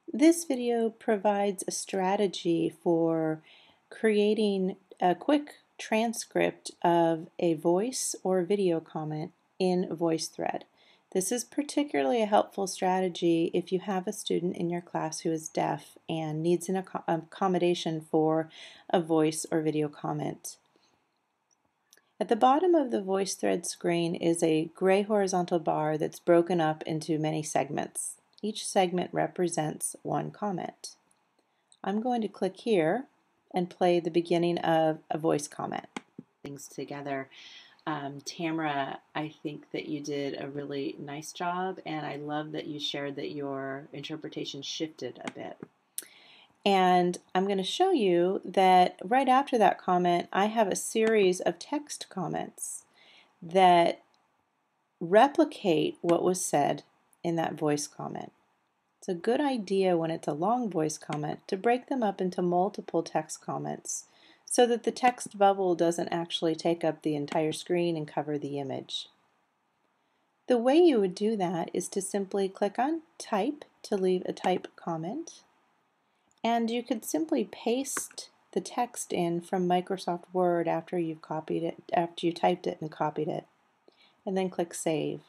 This video provides a strategy for creating a quick transcript of a voice or video comment in VoiceThread. This is particularly a helpful strategy if you have a student in your class who is deaf and needs an accommodation for a voice or video comment. At the bottom of the VoiceThread screen is a gray horizontal bar that's broken up into many segments. Each segment represents one comment. I'm going to click here and play the beginning of a voice comment. Things together. Tamara, I think that you did a really nice job, and I love that you shared that your interpretation shifted a bit. And I'm going to show you that right after that comment, I have a series of text comments that replicate what was said in that voice comment. It's a good idea when it's a long voice comment to break them up into multiple text comments so that the text bubble doesn't actually take up the entire screen and cover the image. The way you would do that is to simply click on Type to leave a type comment, and you could simply paste the text in from Microsoft Word after you've copied it, after you typed it and copied it, and then click Save.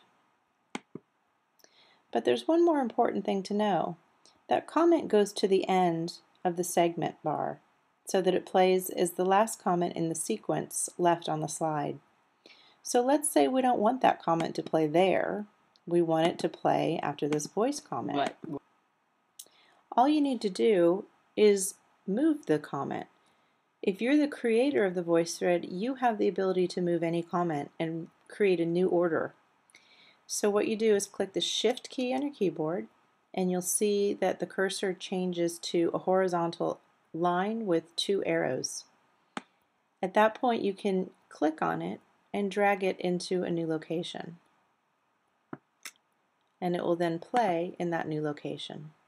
But there's one more important thing to know. That comment goes to the end of the segment bar so that it plays as the last comment in the sequence left on the slide. So let's say we don't want that comment to play there. We want it to play after this voice comment. Right. All you need to do is move the comment. If you're the creator of the VoiceThread, you have the ability to move any comment and create a new order. So what you do is click the Shift key on your keyboard, and you'll see that the cursor changes to a horizontal line with two arrows. At that point, you can click on it and drag it into a new location, and it will then play in that new location.